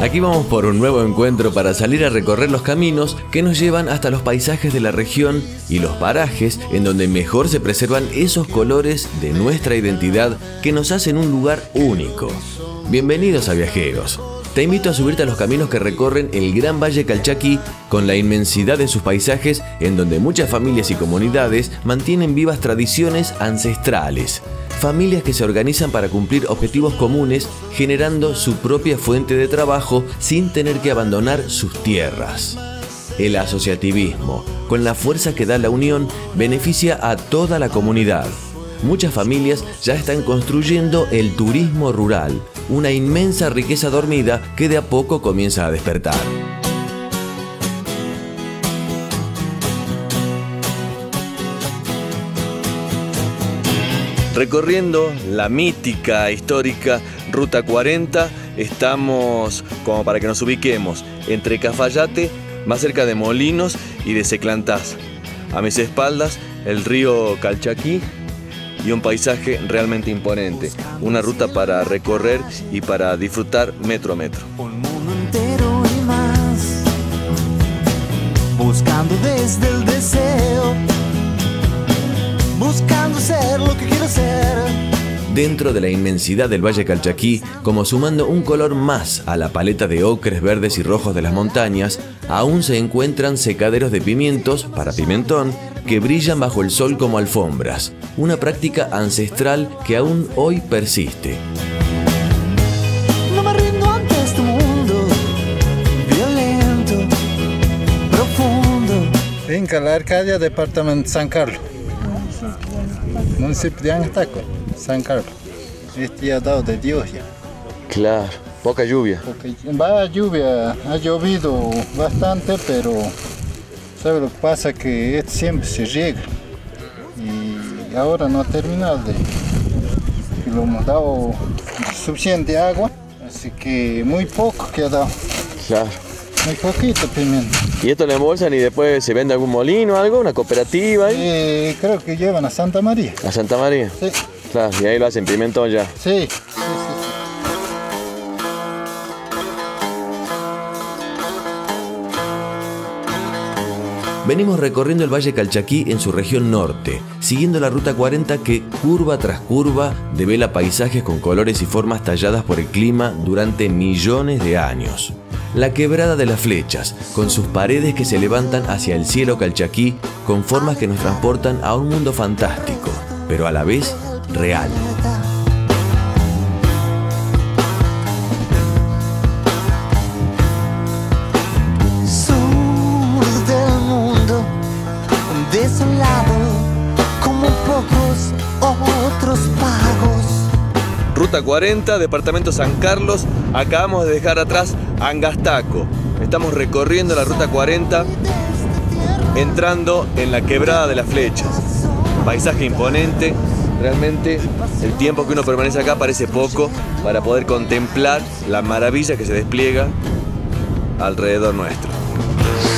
Aquí vamos por un nuevo encuentro para salir a recorrer los caminos que nos llevan hasta los paisajes de la región y los parajes en donde mejor se preservan esos colores de nuestra identidad que nos hacen un lugar único. Bienvenidos a Viajeros. Te invito a subirte a los caminos que recorren el Gran Valle Calchaquí con la inmensidad de sus paisajes en donde muchas familias y comunidades mantienen vivas tradiciones ancestrales. Familias que se organizan para cumplir objetivos comunes generando su propia fuente de trabajo sin tener que abandonar sus tierras. El asociativismo, con la fuerza que da la unión, beneficia a toda la comunidad. Muchas familias ya están construyendo el turismo rural, una inmensa riqueza dormida que de a poco comienza a despertar. Recorriendo la mítica, histórica Ruta 40, estamos, como para que nos ubiquemos, entre Cafayate, más cerca de Molinos y de Seclantás. A mis espaldas, el río Calchaquí y un paisaje realmente imponente. Una ruta para recorrer y para disfrutar metro a metro. Un mundo entero y más, buscando desde el deseo, buscando ser lo que quiero ser. Dentro de la inmensidad del Valle Calchaquí, como sumando un color más a la paleta de ocres, verdes y rojos de las montañas, aún se encuentran secaderos de pimientos, para pimentón, que brillan bajo el sol como alfombras, una práctica ancestral que aún hoy persiste. No me rindo ante este mundo violento, profundo. Finca La Arcadia, departamento de San Carlos, municipio de Angataco, San Carlos. Este ya ha dado de Dios ya. Claro, poca lluvia. Va lluvia, ha llovido bastante, pero ¿sabe lo que pasa? Que esto siempre se riega y ahora no ha terminado que lo hemos dado suficiente agua, así que muy poco que ha dado. Claro. Muy poquito pimiento. ¿Y esto lo embolsan y después se vende a algún molino o algo? ¿Una cooperativa ahí? Creo que llevan a Santa María. ¿A Santa María? Sí. Claro, y ahí lo hacen pimentón ya. Sí. Venimos recorriendo el Valle Calchaquí en su región norte, siguiendo la Ruta 40 que, curva tras curva, devela paisajes con colores y formas talladas por el clima durante millones de años. La Quebrada de las Flechas, con sus paredes que se levantan hacia el cielo calchaquí, con formas que nos transportan a un mundo fantástico, pero a la vez real. Desolado, como pocos otros pagos. Ruta 40, departamento San Carlos. Acabamos de dejar atrás Angastaco. Estamos recorriendo la Ruta 40, entrando en la Quebrada de las Flechas. Paisaje imponente. Realmente el tiempo que uno permanece acá parece poco para poder contemplar la maravilla que se despliega alrededor nuestro.